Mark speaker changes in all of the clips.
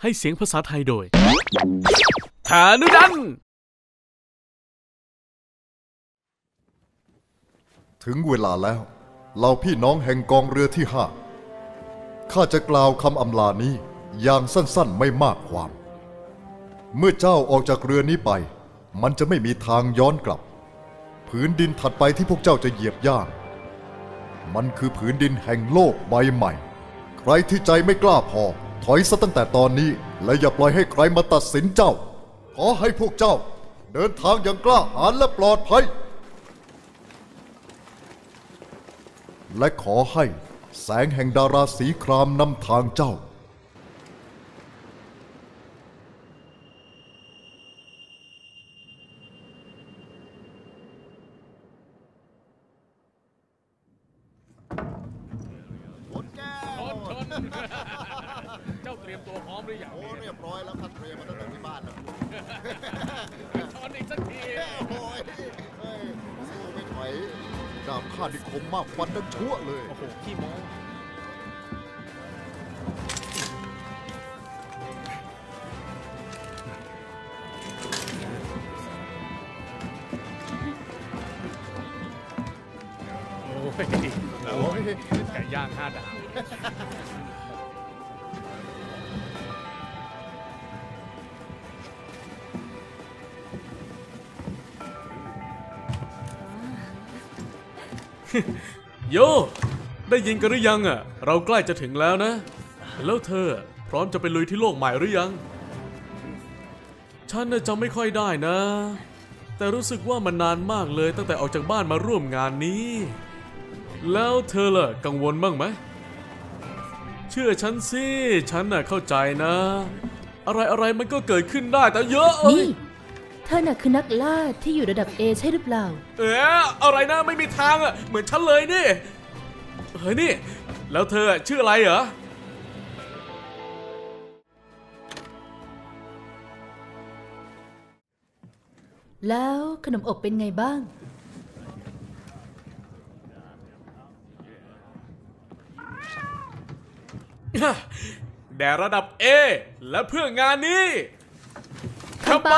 Speaker 1: ให้เสียงภาษาไทยโดยฐานุดัน
Speaker 2: ถึงเวลาแล้วเหล่าพี่น้องแห่งกองเรือที่5ข้าจะกล่าวคำอำลานี้อย่างสั้นๆไม่มากความเมื่อเจ้าออกจากเรือนี้ไปมันจะไม่มีทางย้อนกลับผืนดินถัดไปที่พวกเจ้าจะเหยียบย่างมันคือผืนดินแห่งโลกใบใหม่ใครที่ใจไม่กล้าพอถอยซะตั้งแต่ตอนนี้และอย่าปล่อยให้ใครมาตัดสินเจ้าขอให้พวกเจ้าเดินทางอย่างกล้าหาญและปลอดภัยและขอให้แสงแห่งดาราสีครามนำทางเจ้า
Speaker 1: เจ้าเตรียมตัวพร้อมหรือยัง
Speaker 3: เรียบร้อยแล้วครับเตรียมมาตั้งแต่ที่บ้านแล้ว
Speaker 1: ชนอีกสักที
Speaker 3: โอ้ยสู้ไม่ไหวดาบข้าดิคมมากฟันดังชั่วเลย
Speaker 1: โอ้โหขี้โม้โอ้ยไก่ย่าง5 ดาวโยได้ยินกันหรือยังอ่ะเราใกล้จะถึงแล้วนะแล้วเธอพร้อมจะไปลุยที่โลกใหม่หรือยังฉันจำไม่ค่อยได้นะแต่รู้สึกว่ามันนานมากเลยตั้งแต่ออกจากบ้านมาร่วมงานนี้แล้วเธอล่ะกังวลบ้างไหมเชื่อฉันสิฉันน่ะเข้าใจนะอะไรมันก็เกิดขึ้นได้แต่เยอะ
Speaker 4: นี่เธอน่ะคือนักล่าที่อยู่ระดับ A ใช่หรือเปล่า
Speaker 1: อะไรนะไม่มีทางอ่ะเหมือนฉันเลยนี่เฮ้ยนี่แล้วเธอชื่ออะไรเหรอ
Speaker 4: แล้วขนมอบเป็นไงบ้าง
Speaker 1: แด่ระดับ A และเพื่องานนี้เข้าไป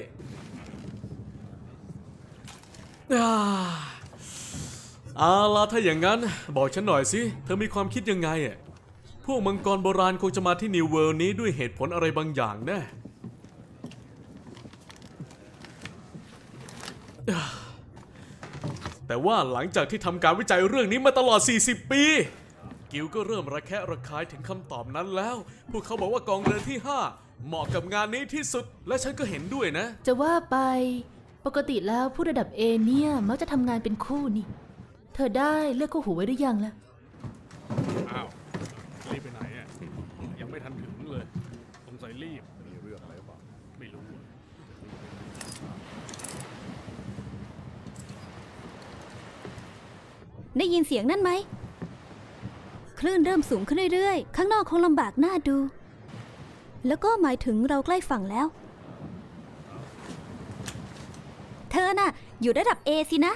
Speaker 1: เอาล่ะถ้าอย่างนั้นบอกฉันหน่อยสิเธอมีความคิดยังไงอ่ะพวกมังกรโบราณคงจะมาที่นิวเวิลด์นี้ด้วยเหตุผลอะไรบางอย่างแน่แต่ว่าหลังจากที่ทำการวิจัยเรื่องนี้มาตลอด40 ปีกิลก็เริ่มระแคะระคายถึงคำตอบนั้นแล้วพวกเขาบอกว่ากองเรือที่5เหมาะกับงานนี้ที่สุดและฉันก็เห็นด้วยนะ
Speaker 4: จะว่าไปปกติแล้วผู้ระดับ A เนี่ยมักจะทำงานเป็นคู่นี่เธอได้เลือกคู่หูไว้หรือยังล่ะ
Speaker 1: อ้าวรีบไปไหนอ่ะยังไม่ทันถึงเลยสงสัยรีบมีเรื่องอะไรบ้างไม่รู้
Speaker 5: ได้ยินเสียงนั่นไหมคลื่นเริ่มสูงขึ้นเรื่อยๆข้างนอกคงลำบากน่าดูแล้วก็หมายถึงเราใกล้ฝั่งแล้วเธอน่ะอยู่ระดับ A สินะ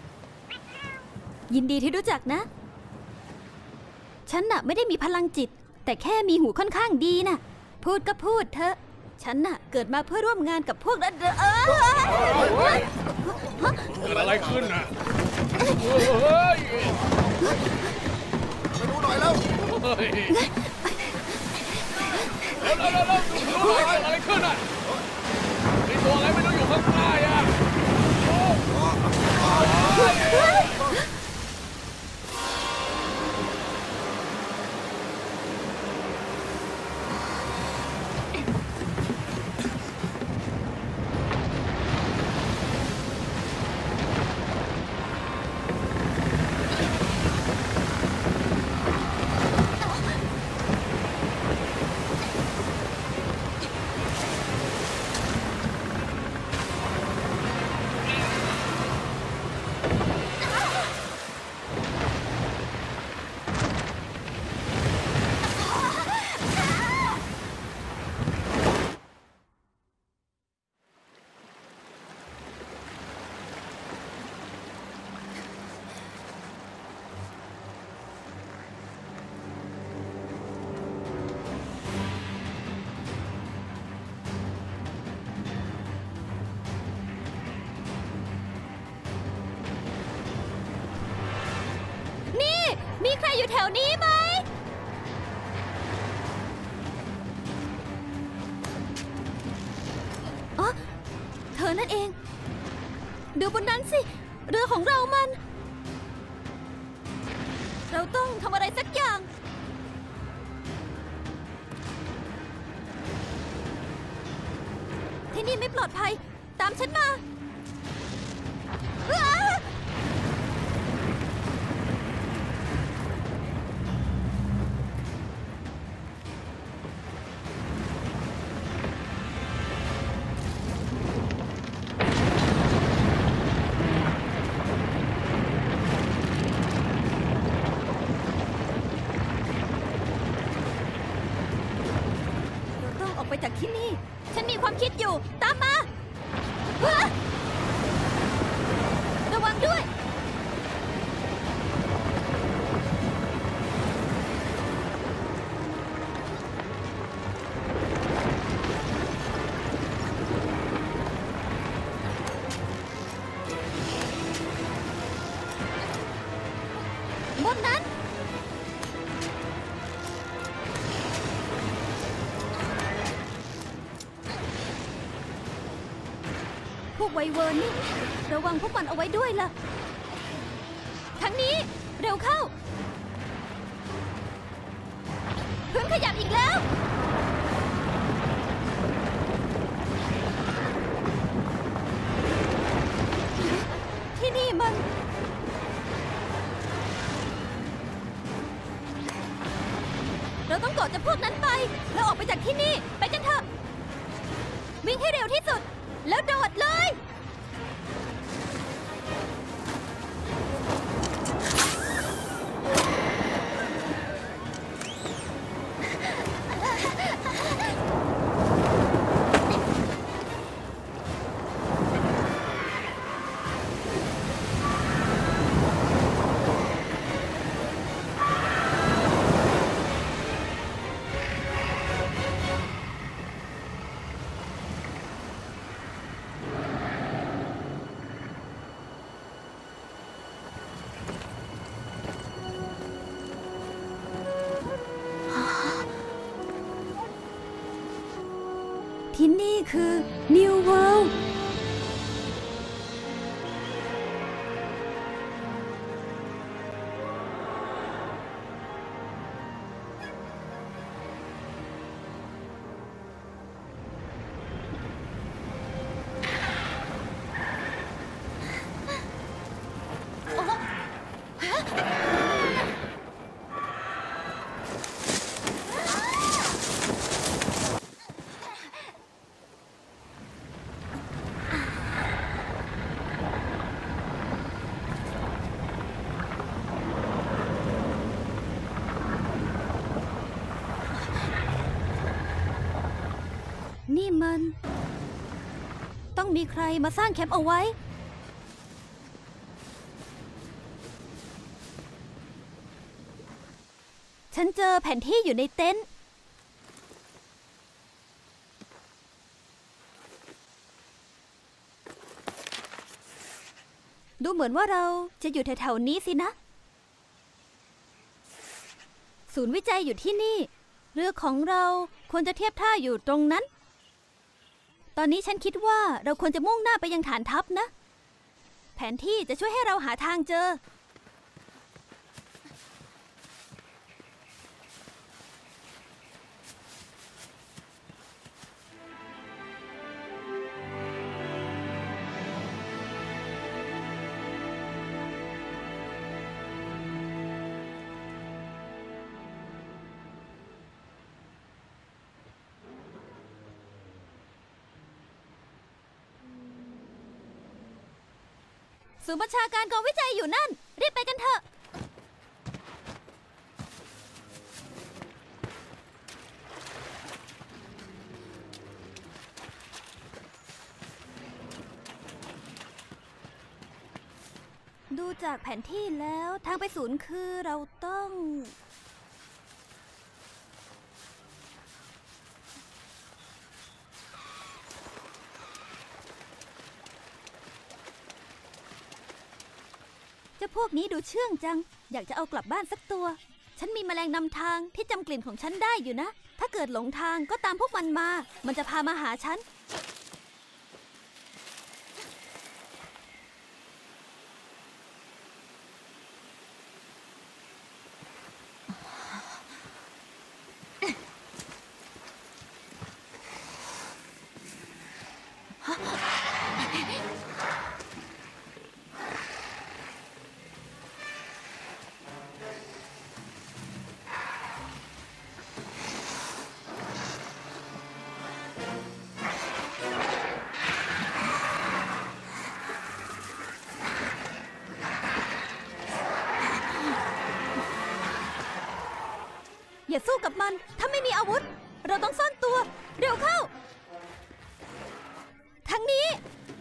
Speaker 5: ยินดีที่รู้จักนะฉันน่ะไม่ได้มีพลังจิตแต่แค่มีหูค่อนข้างดีนะพูดก็พูดเถอะฉันน่ะเกิดมาเพื่อร่วมงานกับพวกนั้น
Speaker 1: เกิดอะไรขึ้นน่ะ
Speaker 3: ไปดูหน่อยแล้ว
Speaker 1: ดูอะไรขึ้นอ่ะมีตัวอะไรไม่รู้อยู่ข้างใต้อ่ะ
Speaker 5: ใครอยู่แถวนี้ไหมอ๋อเธอนั่นเอง ดูบนนั้นสิ เรือของเรามัน เราต้องทำอะไรสักอย่าง ที่นี่ไม่ปลอดภัย ตามฉันมาอ้าเราต้องออกไปจากที่นี่ ฉันมีความคิดอยู่ ตามมาอ้าระวังด้วย บนนั้น พวกไวเวิร์นนี่ระวังพวกมันเอาไว้ด้วยล่ะ ทางนี้ เร็วเข้า พื้นขยับอีกแล้ว ที่นี่มัน เราต้องกอดจากพวกนั้นไป แล้วออกไปจากที่นี่ ไปกันเถอะ วิ่งให้เร็วที่สุด แล้วโดดเลย ที่นี่คือ New World นี่มัน ต้องมีใครมาสร้างแคมป์เอาไว้ ฉันเจอแผนที่อยู่ในเต็นท์ ดูเหมือนว่าเราจะอยู่แถวๆนี้สินะ ศูนย์วิจัยอยู่ที่นี่ เรือของเราควรจะเทียบท่าอยู่ตรงนั้น ตอนนี้ฉันคิดว่าเราควรจะมุ่งหน้าไปยังฐานทัพนะ แผนที่จะช่วยให้เราหาทางเจอ ศูนย์บัญชาการกองวิจัยอยู่นั่น รีบไปกันเถอะ ดูจากแผนที่แล้วทางไปศูนย์คือเราต้อง ฝเจ้าพวกนี้ดูเชื่องจัง อยากจะเอากลับบ้านสักตัว ฉันมีแมลงนำทางที่จำกลิ่นของฉันได้อยู่นะ ถ้าเกิดหลงทางก็ตามพวกมันมา มันจะพามาหาฉัน อย่าสู้กับมัน ถ้าไม่มีอาวุธ เราต้องซ่อนตัว เร็วเข้า ทางนี้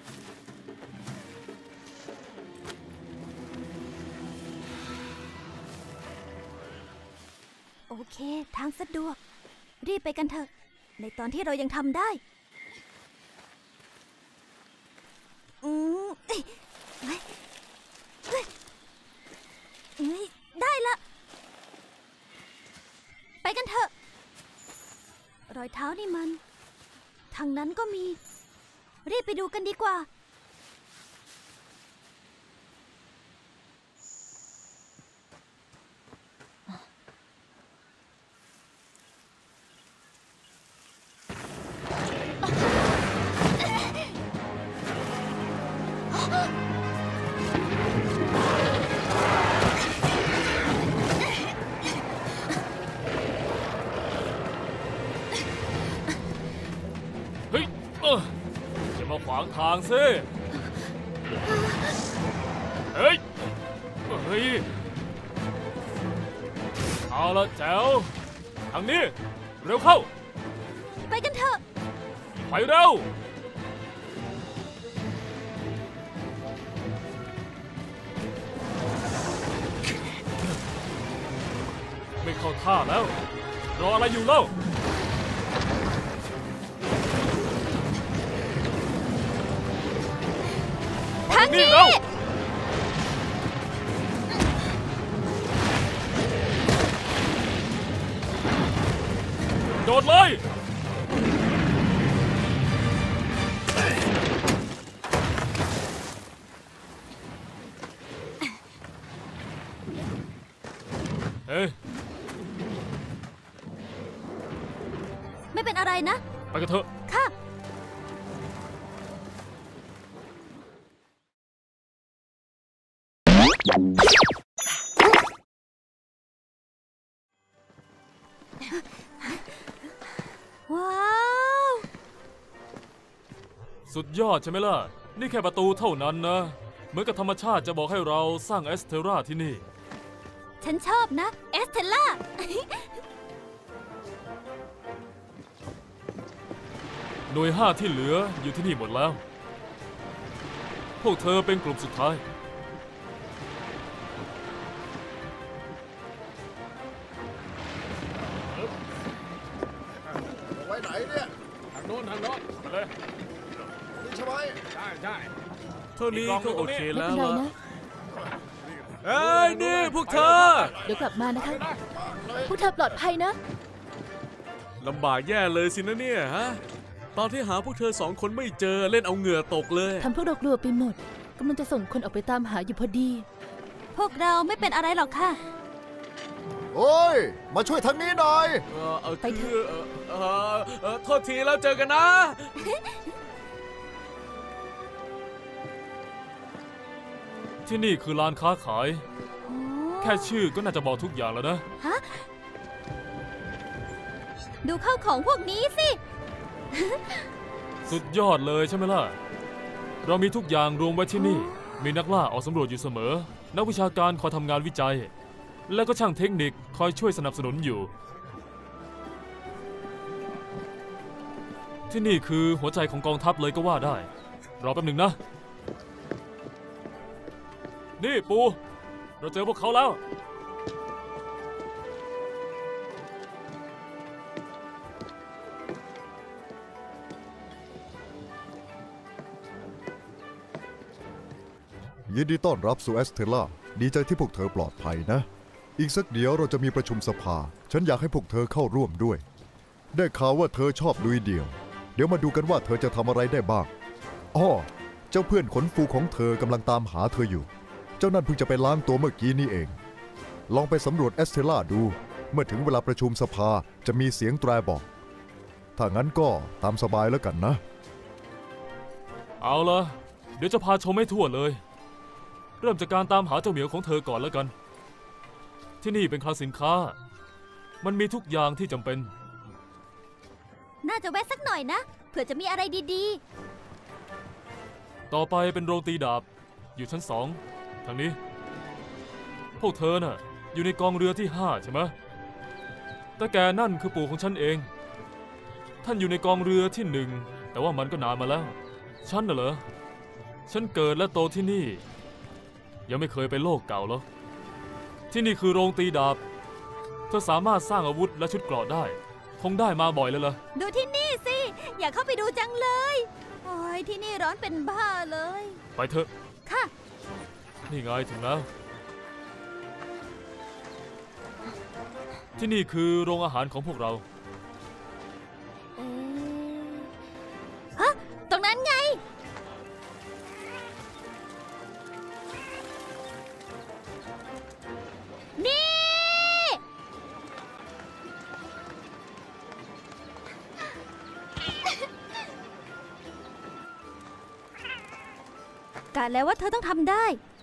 Speaker 5: โอเค ทางสะดวก รีบไปกันเถอะ ในตอนที่เรายังทำได้เอ้ยเอ้ยเอ้ยเอ้ยได้ละ ไปกันเถอะ รอยเท้านี่มัน ทางนั้นก็มี รีบไปดูกันดีกว่า
Speaker 6: เฮ้ยอย่ามาขวางทางสิ เฮ้ย เอาละแจ๋ว ทางนี้ เร็วเข้า
Speaker 5: ไปกันเถอะ
Speaker 6: ไปเร็ว ไม่เข้าท่าแล้ว รออะไรอยู่เล่า
Speaker 5: ทางนี้
Speaker 6: เร็ว โดดเลย เฮ้ย
Speaker 5: ไม่เป็นอะไรนะ
Speaker 6: ไปกันเถอะ
Speaker 5: ค่ะ ว้าว
Speaker 6: สุดยอดใช่ไหมล่ะ นี่แค่ประตูเท่านั้นนะ เหมือนกับธรรมชาติจะบอกให้เราสร้างเอสเทราที่นี่
Speaker 5: ฉันชอบนะ เอสเทลล่า
Speaker 6: หน่วย5ที่เหลืออยู่ที่นี่หมดแล้ว พวกเธอเป็นกลุ่มสุดท้าย
Speaker 3: ไว้ไหนเนี่ย
Speaker 1: ทางโน้นไปเลย
Speaker 3: นี่ใช่ไหม
Speaker 1: เท่านี้ก็โอเค
Speaker 4: ไม่
Speaker 1: แล้
Speaker 4: เป็
Speaker 1: วน
Speaker 4: ไร
Speaker 1: ล่ะ
Speaker 4: นะ
Speaker 1: เอ้ยนี่พวกเธอ
Speaker 4: เดี๋ยวกลับมานะคะ พวกเธอปลอดภัยนะ
Speaker 1: ลำบากแย่เลยสินะเนี่ยฮะ ตอนที่หาพวกเธอ2 คนไม่เจอเล่นเอาเหงื่อตกเลย
Speaker 4: ทำพวกเรากลัวไปหมดกำลังจะส่งคนออกไปตามหาอยู่พอดี
Speaker 5: พวกเราไม่เป็นอะไรหรอกค่ะ
Speaker 3: โอ้ย มาช่วยทางนี้หน่อย
Speaker 4: ไปเถ
Speaker 1: คือ
Speaker 4: อะ
Speaker 1: โทษทีแล้วเจอกันนะ
Speaker 6: ที่นี่คือร้านค้าขาย แค่ชื่อก็น่าจะบอกทุกอย่างแล้วนะ
Speaker 5: ดูเข้าของพวกนี้สิ
Speaker 6: สุดยอดเลยใช่ไหมล่ะ เรามีทุกอย่างรวมไว้ที่นี่ มีนักล่าออกสำรวจอยู่เสมอ นักวิชาการคอยทำงานวิจัย และก็ช่างเทคนิคคอยช่วยสนับสนุนอยู่ ที่นี่คือหัวใจของกองทัพเลยก็ว่าได้ รอแป๊บหนึ่งนะ นี่ปู เราเจอพวกเขาแล้ว
Speaker 2: ยินดีต้อนรับสู่เอสเทล่าดีใจที่พวกเธอปลอดภัยนะ อีกสักเดี๋ยวเราจะมีประชุมสภา ฉันอยากให้พวกเธอเข้าร่วมด้วย ได้ข่าวว่าเธอชอบลุยเดี่ยว เดี๋ยวมาดูกันว่าเธอจะทำอะไรได้บ้างอ้อเจ้าเพื่อนขนฟูของเธอกำลังตามหาเธออยู่ เจ้านั่นเพิ่งจะไปล้างตัวเมื่อกี้นี่เอง ลองไปสำรวจเอสเทล่าดู เมื่อถึงเวลาประชุมสภาจะมีเสียงแตรบอก ถ้างั้นก็ตามสบายแล้วกันนะ
Speaker 6: เอาละเดี๋ยวจะพาชมให้ทั่วเลย เริ่มจากการตามหาเจ้าเหมียวของเธอก่อนแล้วกัน ที่นี่เป็นคลังสินค้า มันมีทุกอย่างที่จำเป็น
Speaker 5: น่าจะแวะสักหน่อยนะ เผื่อจะมีอะไรดี
Speaker 6: ต่อไปเป็นโรงตีดาบ อยู่ชั้น2ทางนี้ พวกเธอน่ะอยู่ในกองเรือที่5ใช่ไหมแต่แกนั่นคือปู่ของฉันเอง ท่านอยู่ในกองเรือที่1แต่ว่ามันก็นานมาแล้วฉันน่ะเหรอฉันเกิดและโตที่นี่ ยังไม่เคยไปโลกเก่าหรอกที่นี่คือโรงตีดาบเธอสามารถสร้างอาวุธและชุดเกราะได้คงได้มาบ่อยแล้วล่ะ
Speaker 5: ๆ ดูที่นี่สิ อยากเข้าไปดูจังเลยโอ้ยที่นี่ร้อนเป็นบ้าเลย
Speaker 6: ไปเถอะ
Speaker 5: ค่ะ
Speaker 6: นี่ไงถึงแล้ว ที่นี่คือโรงอาหารของพวกเรา
Speaker 5: ฮะ ตรงนั้นไง นี่ กะแล้วว่าเธอต้องทำได้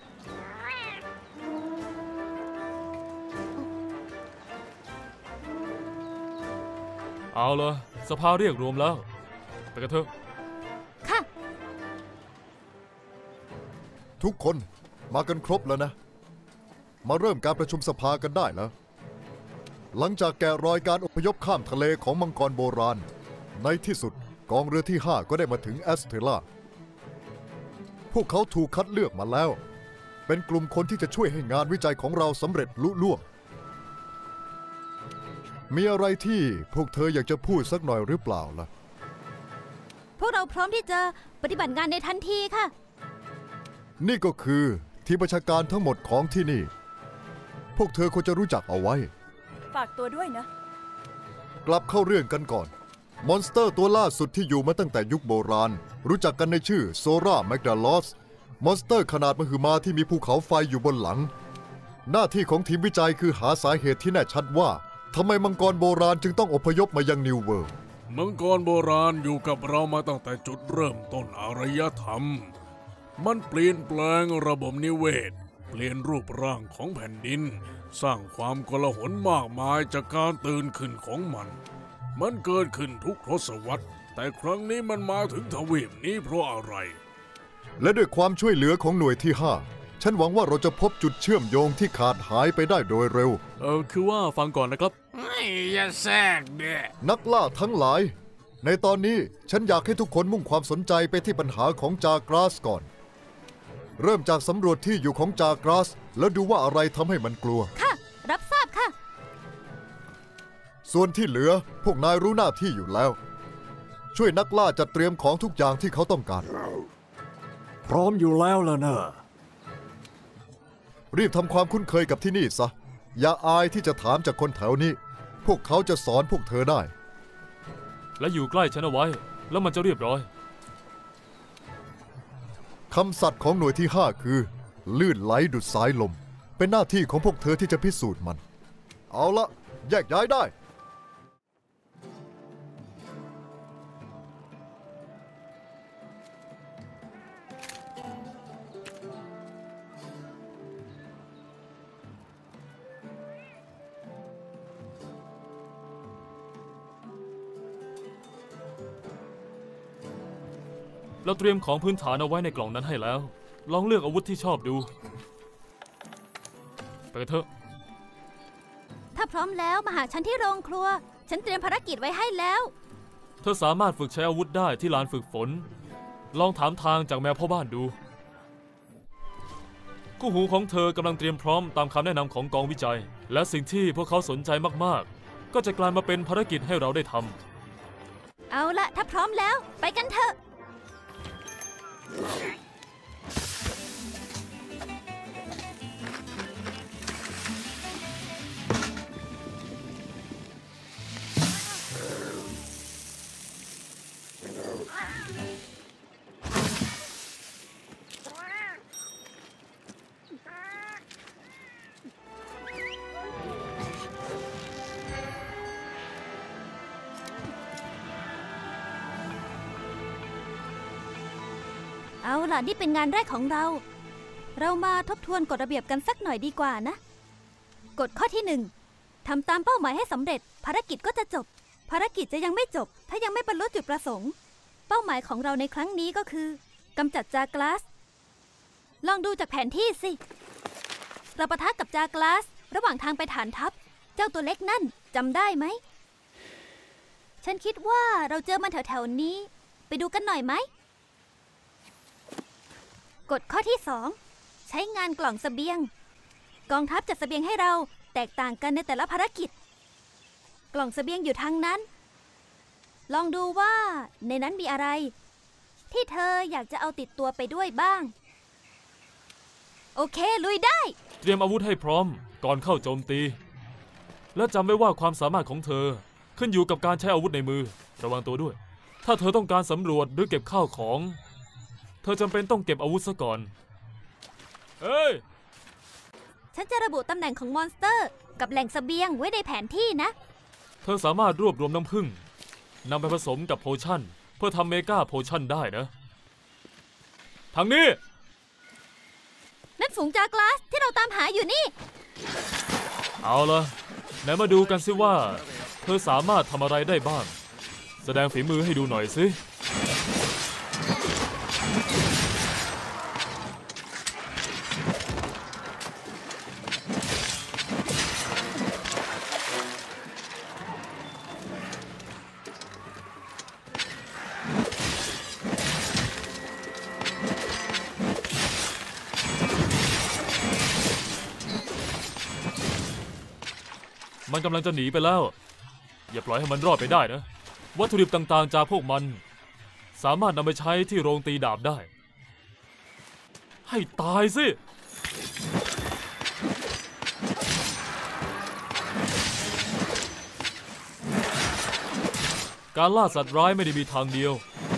Speaker 6: เอาเลยสภาเรียกรวมแล้วไปกันเถอะ
Speaker 5: ค่ะ
Speaker 2: ทุกคนมากันครบแล้วนะ มาเริ่มการประชุมสภากันได้แล้ว หลังจากแกะรอยการอพยพข้ามทะเลของมังกรโบราณ ในที่สุดกองเรือที่ 5 ก็ได้มาถึงแอสเทล่าพวกเขาถูกคัดเลือกมาแล้ว เป็นกลุ่มคนที่จะช่วยให้งานวิจัยของเราสำเร็จลุล่วง มีอะไรที่พวกเธออยากจะพูดสักหน่อยหรือเปล่าล่ะ
Speaker 5: พวกเราพร้อมที่จะปฏิบัติงานในทันทีค่ะ
Speaker 2: นี่ก็คือทีมประชาการทั้งหมดของที่นี่ พวกเธอควรจะรู้จักเอาไว้
Speaker 7: ฝากตัวด้วยนะ
Speaker 2: กลับเข้าเรื่องกันก่อน มอนสเตอร์ตัวล่าสุดที่อยู่มาตั้งแต่ยุคโบราณ รู้จักกันในชื่อโซราแมกดาลอส มอนสเตอร์ขนาดมหึมาที่มีภูเขาไฟอยู่บนหลัง หน้าที่ของทีมวิจัยคือหาสาเหตุที่แน่ชัดว่าทำไมมังกรโบราณจึงต้องอพยพมายังนิวเวิร์
Speaker 1: มังกรโบราณอยู่กับเรามาตั้งแต่จุดเริ่มต้นอารยธรรม มันเปลี่ยนแปลงระบบนิเวศ เปลี่ยนรูปร่างของแผ่นดิน สร้างความโกลาหลมากมายจากการตื่นขึ้นของมัน มันเกิดขึ้นทุกทศวรรษ แต่ครั้งนี้มันมาถึงทวีปนี้เพราะอะไร
Speaker 2: และด้วยความช่วยเหลือของหน่วยที่ 5 ฉันหวังว่าเราจะพบจุดเชื่อมโยงที่ขาดหายไปได้โดยเร็ว
Speaker 1: คือว่าฟังก่อนนะครับอย่าแทรกเด้
Speaker 2: นักล่าทั้งหลาย ในตอนนี้ฉันอยากให้ทุกคนมุ่งความสนใจไปที่ปัญหาของจากราสก่อน เริ่มจากสำรวจที่อยู่ของจากราสแล้วดูว่าอะไรทำให้มันกลัว
Speaker 5: ค่ะ รับทราบค่ะ
Speaker 2: ส่วนที่เหลือพวกนายรู้หน้าที่อยู่แล้ว ช่วยนักล่าจัดเตรียมของทุกอย่างที่เขาต้องการ
Speaker 8: พร้อมอยู่แล้วล่ะนะ
Speaker 2: รีบทำความคุ้นเคยกับที่นี่ซะ อย่าอายที่จะถามจากคนแถวนี้ พวกเขาจะสอนพวกเธอได้
Speaker 6: และอยู่ใกล้ฉันเอาไว้ แล้วมันจะเรียบร้อย
Speaker 2: คำสัตย์ของหน่วยที่ 5 คือ ลื่นไหลดุดสายลม เป็นหน้าที่ของพวกเธอที่จะพิสูจน์มัน เอาละแยกย้ายได้
Speaker 6: เราเตรียมของพื้นฐานเอาไว้ในกล่องนั้นให้แล้ว ลองเลือกอาวุธที่ชอบดู ไปกันเถอะ
Speaker 5: ถ้าพร้อมแล้วมาหาฉันที่โรงครัว ฉันเตรียมภารกิจไว้ให้แล้ว
Speaker 6: เธอสามารถฝึกใช้อาวุธได้ที่ลานฝึกฝน ลองถามทางจากแมวพ่อบ้านดูคู่หูของเธอกำลังเตรียมพร้อมตามคำแนะนำของกองวิจัย และสิ่งที่พวกเขาสนใจมากๆ ก็จะกลายมาเป็นภารกิจให้เราได้ทำ
Speaker 5: เอาละถ้าพร้อมแล้วไปกันเถอะเอาล่ะนี่เป็นงานแรกของเรา เรามาทบทวนกฎระเบียบกันสักหน่อยดีกว่านะกฎข้อที่ 1ทำตามเป้าหมายให้สำเร็จภารกิจก็จะจบภารกิจจะยังไม่จบถ้ายังไม่บรรลุจุดประสงค์เป้าหมายของเราในครั้งนี้ก็คือกำจัดจากลาสลองดูจากแผนที่สิเราปะทะกับจากลาสระหว่างทางไปฐานทัพเจ้าตัวเล็กนั่นจำได้ไหมฉันคิดว่าเราเจอมันแถวๆนี้ไปดูกันหน่อยไหมกฎข้อที่ 2ใช้งานกล่องเสบียงกองทัพจัดเสบียงให้เราแตกต่างกันในแต่ละภารกิจกล่องเสบียงอยู่ทางนั้นลองดูว่าในนั้นมีอะไรที่เธออยากจะเอาติดตัวไปด้วยบ้างโอเคลุยได้
Speaker 6: เตรียมอาวุธให้พร้อมก่อนเข้าโจมตีและจำไว้ว่าความสามารถของเธอขึ้นอยู่กับการใช้อาวุธในมือระวังตัวด้วยถ้าเธอต้องการสำรวจหรือเก็บข้าวของเธอจำเป็นต้องเก็บอาวุธซะก่อนเฮ้ย
Speaker 5: ฉันจะระบุตำแหน่งของมอนสเตอร์กับแหล่งเสบียงไว้ในแผนที่นะ
Speaker 6: เธอสามารถรวบรวมน้ำผึ้งนำไปผสมกับโพชั่นเพื่อทำเมกาโพชั่นได้นะทางนี้
Speaker 5: นั่นฝูงจากลาสที่เราตามหาอยู่นี่
Speaker 6: เอาล่ะไหนมาดูกันสิว่าเธอสามารถทำอะไรได้บ้างแสดงฝีมือให้ดูหน่อยสิมันกำลังจะหนีไปแล้วอย่าปล่อยให้มันรอดไปได้นะวัตถุดิบต่างๆจากพวกมันสามารถนำไปใช้ที่โรงตีดาบได้ให้ตายสิการล่าสัตว์ร้ายไม่ได้มีทางเดียว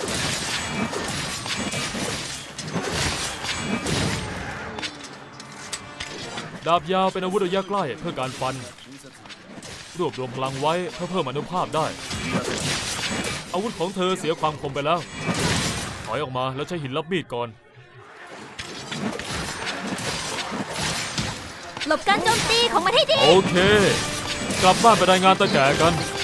Speaker 6: ดาบยาวเป็นอาวุธระยะใกล้เพื่อการฟันรวบรวมพลังไว้เพื่อเพิ่มอนุภาพได้อาวุธของเธอเสียความคมไปแล้วถอยออกมาแล้วใช้หินรับมีดก่อน
Speaker 5: หลบการโจมตีของมันให้ดี
Speaker 6: โอเคกลับบ้านไปรายงานตาแก่กัน